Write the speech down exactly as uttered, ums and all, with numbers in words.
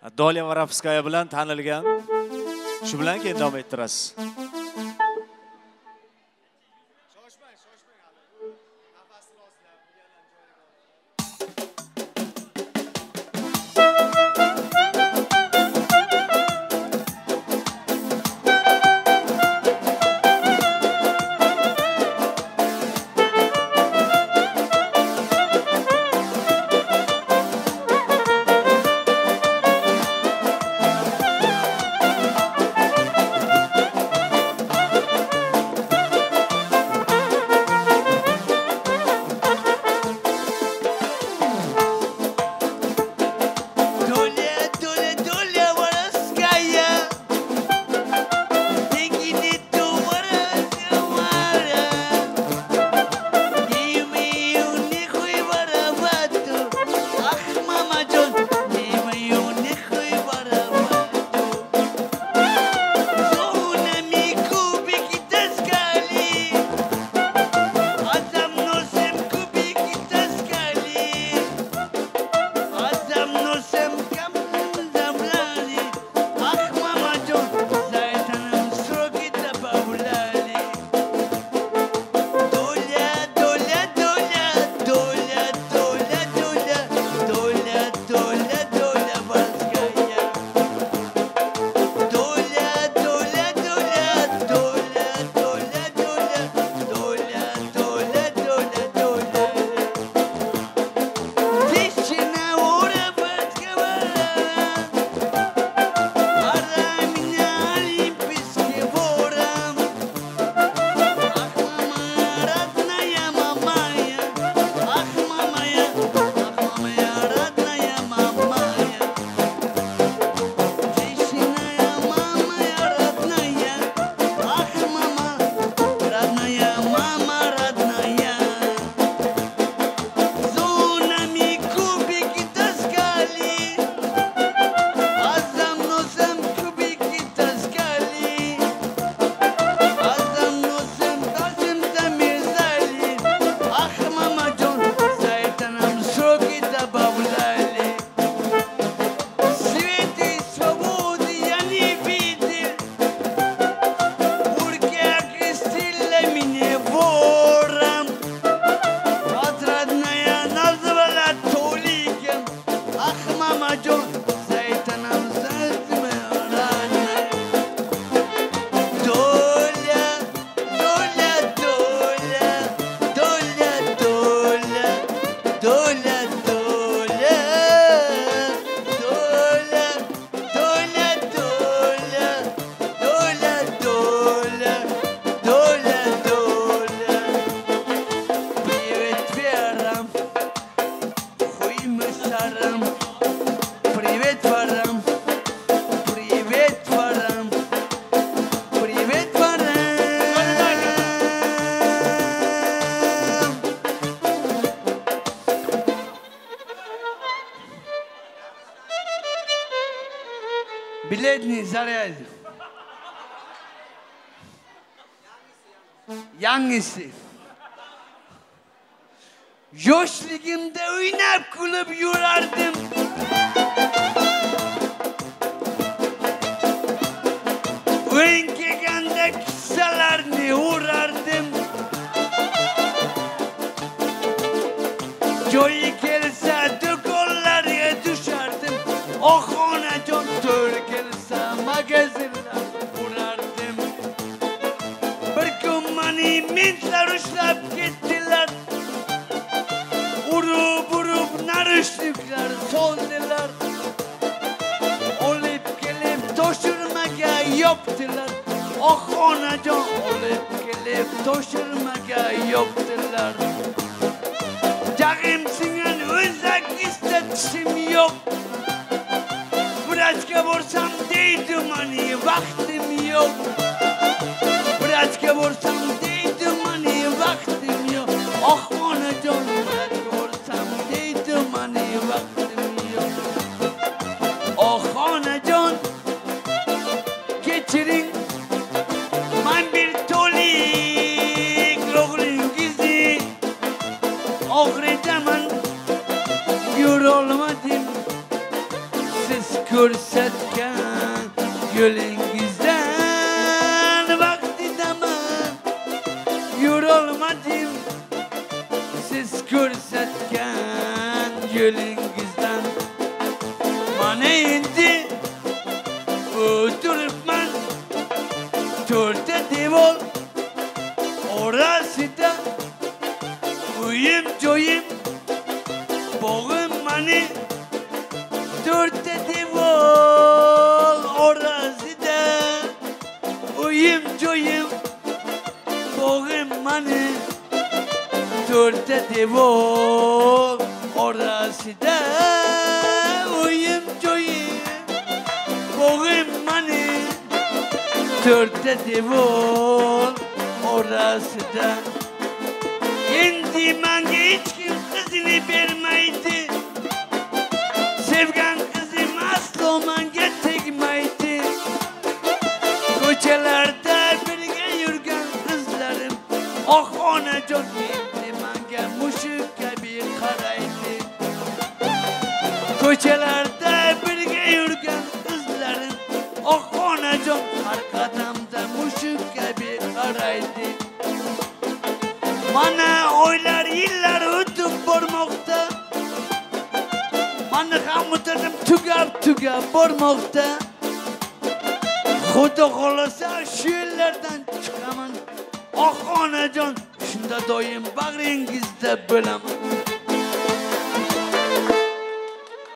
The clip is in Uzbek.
Doliya Vorovskaya bilan tanilgan. Shu bilan keyin davom ettirasiz. Biletni zaraydi. Yangisi. Yoshligimda o'ynab kulib yurardim. O'yin kelganda kissalarni urardim. Joyi kelsa do'konlarga tushardim. Oh onajon to'ri kelsa magazinlar urardim. Bir kun meni mentlar ushlab ketdilar. Urub urub narishliklar soldilar. Olib kelib toshirmaga yopdilar. Oh onajon olib kelib toshirmaga yopdilar. Jag'im singan o'zak istatishim yo'q. Vrachga borsam deydi meni vaqtim yo'q. Vrachga borsam deydi meni vaqtim yo'q. Oh onajon vrachga borsam deydi meni vaqtim yo'q. Oh onajon kechiring, men bir to'lik o'g'lingizni og'ritaman, yurolmadim. Siz ko'rsatgan yo'lingizdan vaqtidaman yurolmadim siz ko'rsatgan yo'lingizdan mana endi o'tiribman to'rtta devor orasida uyim joyim bog'im mani to'rtta devor orasida uyim joyim bog'im mani to'rtta devor orasida uyim joyim bog'im mani to'rtta devor orasida endi menga hech kim qizini bermaydi sevgan qizim aslo menga tegmaydi ko'chalarda birga yurgan qizlarim oh onajon endi menga mushuk kabi qaraydi ko'chalarda birga yurgan qizlarim oh onajon har qadamda mushuk kabi qaraydi mana oylar yillar o'tib bormoqda mani ham o'tadim tugab tugab bormoqda xudo xolasa shu yerlardan chiqaman oh onajon shunda doim bag'ringizda bo'laman